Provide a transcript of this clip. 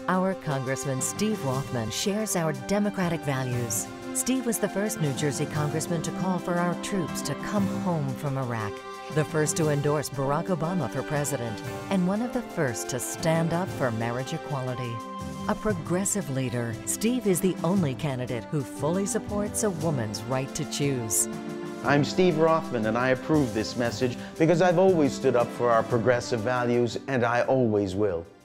Our Congressman Steve Rothman shares our democratic values. Steve was the first New Jersey congressman to call for our troops to come home from Iraq, the first to endorse Barack Obama for president, and one of the first to stand up for marriage equality. A progressive leader, Steve is the only candidate who fully supports a woman's right to choose. I'm Steve Rothman, and I approve this message because I've always stood up for our progressive values, and I always will.